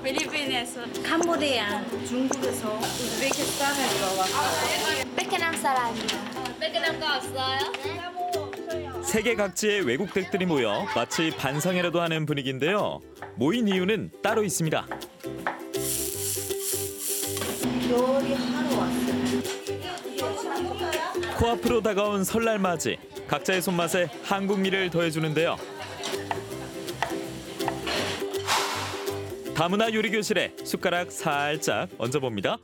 필리핀에서, 캄보디아, 중국에서, 우즈베키스탄에서 왔어요. 베트남 사람이야. 베트남 갔어요? 세계 각지의 외국댁들이 모여 마치 반상회라도 하는 분위기인데요. 모인 이유는 따로 있습니다. 요리하러 왔어요. 코앞으로 다가온 설날 맞이, 각자의 손맛에 한국미를 더해주는데요. 다문화 요리 교실에 숟가락 살짝 얹어봅니다.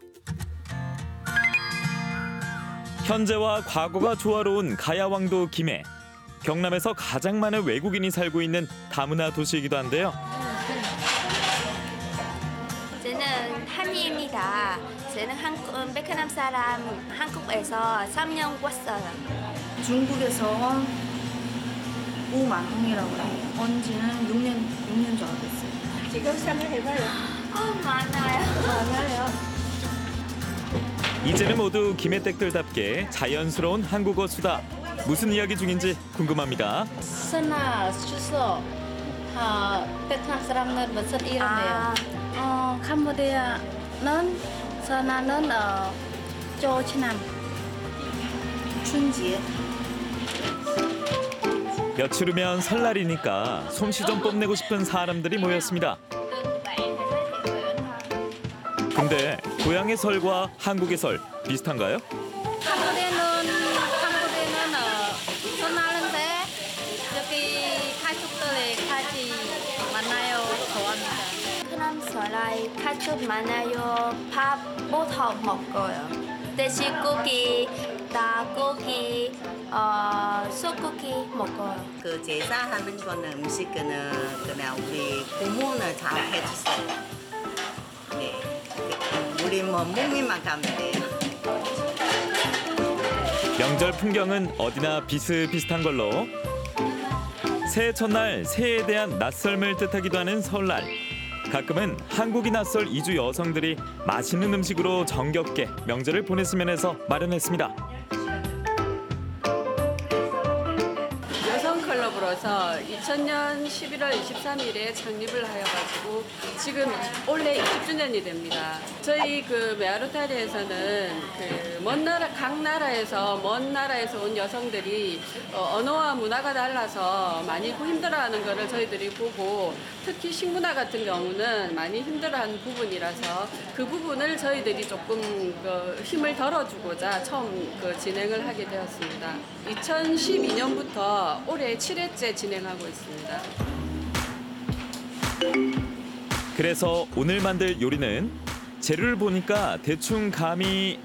현재와 과거가 조화로운 가야왕도 김해. 경남에서 가장 많은 외국인이 살고 있는 다문화 도시이기도 한데요. 저는 한이입니다. 저는 베트남 사람, 한국에서 3년 왔어요. 중국에서 우만홍이라고 해요. 온 지는 6년 정도 됐어요. 지금 생각해봐요. 많아요. 이제는 모두 김해댁들답게 자연스러운 한국어 수다. 무슨 이야기 중인지 궁금합니다. 설날 추석 베트남 사람들 무슨 이름이에요? 캄보디아는 설날은 조치남. 춘지에 며칠 후면 설날이니까 솜씨 좀 뽐내고 싶은 사람들이 모였습니다. 근데 고향의 설과 한국의 설 비슷한가요? 한국에는 설날인데 여기 가족들이 같이 만나요. 좋아합니다. 베트남 설날 가족 만나요. 밥 보통 먹어요. 돼지고기, 닭고기, 소고기 먹어요. 그 제사하는 거는 음식은 그냥 우리 부모는 잘 해주세요. 네, 우리 뭐 몸이만 가면 돼요. 명절 풍경은 어디나 비슷비슷한 걸로. 새해 첫날 새해에 대한 낯설음을 뜻하기도 하는 설날. 가끔은 한국이 낯설 이주 여성들이 맛있는 음식으로 정겹게 명절을 보냈으면 해서 마련했습니다. 여성클럽으로서 2000년 11월 23일에 창립을 하여가지고 지금 올해 20주년이 됩니다. 저희 그 메아루타리에서는 그 각 나라에서 먼 나라에서 온 여성들이 언어와 문화가 달라서 많이 힘들어하는 거를 저희들이 보고 특히 식문화 같은 경우는 많이 힘들어하는 부분이라서 그 부분을 저희들이 조금 그 힘을 덜어주고자 처음 그 진행을 하게 되었습니다. 2012년부터 올해 7회째 진행하고 있습니다. 그래서 오늘 만들 요리는 재료를 보니까 대충 감이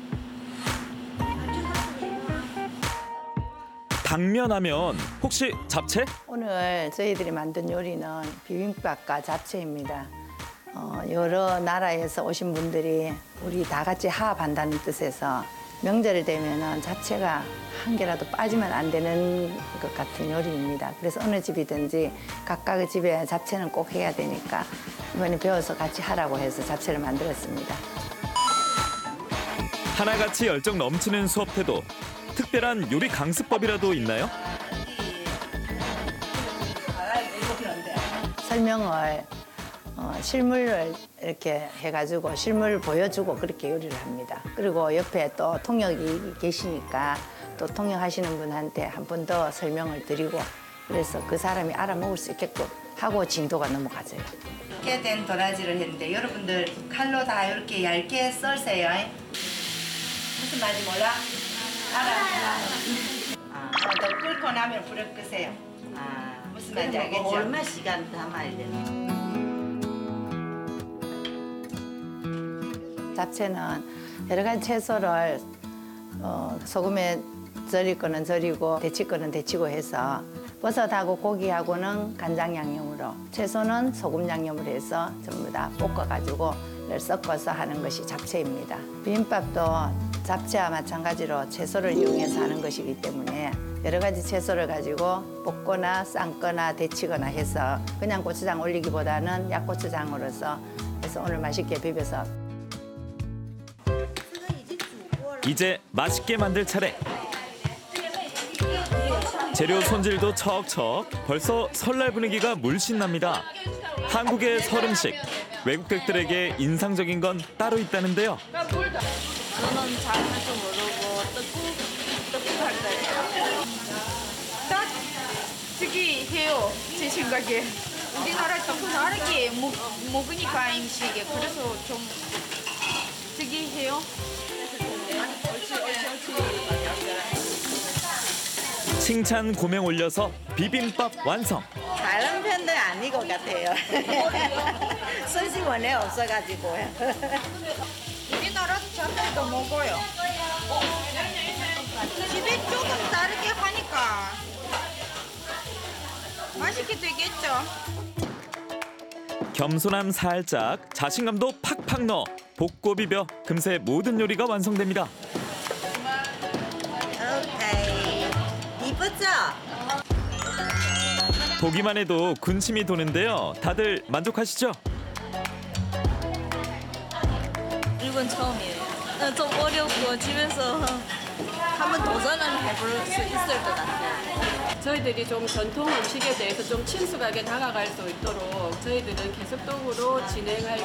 당면 하면 혹시 잡채? 오늘 저희들이 만든 요리는 비빔밥과 잡채입니다. 여러 나라에서 오신 분들이 우리 다 같이 화합한다는 뜻에서 명절이 되면 잡채가 한 개라도 빠지면 안 되는 것 같은 요리입니다. 그래서 어느 집이든지 각각의 집에 잡채는 꼭 해야 되니까 이번에 배워서 같이 하라고 해서 잡채를 만들었습니다. 하나같이 열정 넘치는 수업 태도. 특별한 요리 강습법이라도 있나요? 설명을 실물을 이렇게 해가지고 실물을 보여주고 그렇게 요리를 합니다. 그리고 옆에 또 통역이 계시니까 또 통역하시는 분한테 한 번 더 설명을 드리고 그래서 그 사람이 알아먹을 수 있게끔 하고 진도가 넘어가져요. 이렇게 된 도라지를 했는데 여러분들 칼로 다 이렇게 얇게 썰세요. 무슨 말인지 몰라? 알아. 더 끓고 나면 불을 끄세요. 무슨 말인지 알겠죠? 얼마 시간 담아야 되나? 잡채는 여러 가지 채소를 소금에 절일 거는 절이고 데칠 거는 데치고 해서 버섯하고 고기하고는 간장 양념으로 채소는 소금 양념으로 해서 전부 다 볶아가지고 섞어서 하는 것이 잡채입니다. 비빔밥도 잡채와 마찬가지로 채소를 이용해서 하는 것이기 때문에 여러 가지 채소를 가지고 볶거나 삶거나 데치거나 해서 그냥 고추장 올리기보다는 약고추장으로서 해서 오늘 맛있게 비벼서 이제 맛있게 만들 차례. 재료 손질도 척척. 벌써 설날 분위기가 물씬 납니다. 한국의 설 음식 외국객들에게 인상적인 건 따로 있다는데요. 저는 잘 할 줄 모르고 떡국 할 거예요. 딱 특이해요. 제 생각에. 우리나라 떡국 다르게 먹으니까 음식에 그래서 좀 특이해요. 칭찬 고명 올려서 비빔밥 완성. 다른 편도 아닌 것 같아요. 손님 원래 없어가지고요. 우리나라 사람들도 먹어요. 집에 조금 다르게 하니까 맛있게 되겠죠. 겸손함 살짝, 자신감도 팍팍 넣어 볶고 비벼 금세 모든 요리가 완성됩니다. 오케이. 이쁘죠? 보기만 해도 군침이 도는데요. 다들 만족하시죠? 이건 처음이에요. 좀 어렵고 집에서 한번 도전을 해볼 수 있을 것 같아요. 저희들이 좀 전통 음식에 대해서 좀 친숙하게 다가갈 수 있도록 저희들은 계속적으로 진행할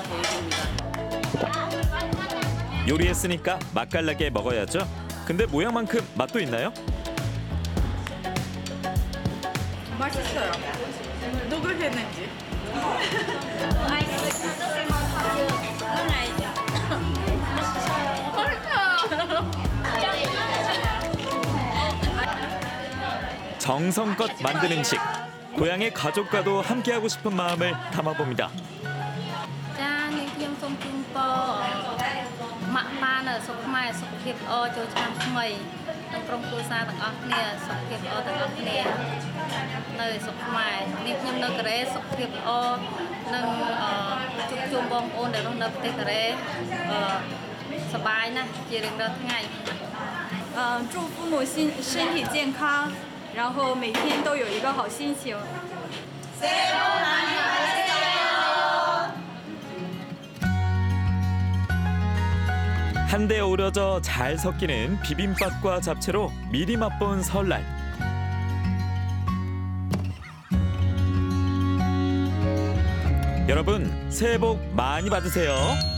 계획입니다. 요리했으니까 맛깔나게 먹어야죠. 근데 모양만큼 맛도 있나요? 맛있어요. 누굴 했는지. 정성껏 만든 음식. 고향의 가족과도 함께하고 싶은 마음을 담아봅니다. ចានាងខ្ញុំសូមជូនពរម៉ាក់ប៉ានៅសុខខ្មែរសុខភាពល្អចូលឆ្នាំថ្មីនិងក្រុមគ្រួសារទាំងអស់គ្នាសុខភាពល្អទាំងអស់គ្នានៅសុខខ្មែរនាងខ្ញុំនៅកូរ៉េសុខភាពល្អនិងជួបជុំបងប្អូនដែលរស់នៅប្រទេសកូរ៉េសប្បាយណាស់ជារៀងរាល់ថ្ងៃ祝父母身体健康，然后每天都有一个好心情。 한데 어우러져 잘 섞이는 비빔밥과 잡채로 미리 맛본 설날. 여러분, 새해 복 많이 받으세요.